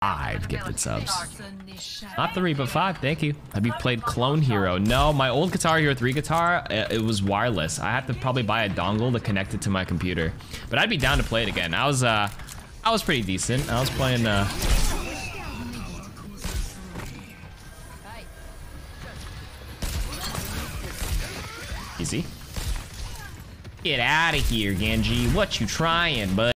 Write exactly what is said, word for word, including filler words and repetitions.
Five gifted subs. Not three, but five. Thank you. Have you played Clone Hero? No, my old Guitar Hero three guitar, it was wireless. I have to probably buy a dongle to connect it to my computer. But I'd be down to play it again. I was, uh, I was pretty decent. I was playing, uh... easy. Get out of here, Genji. What you trying, bud?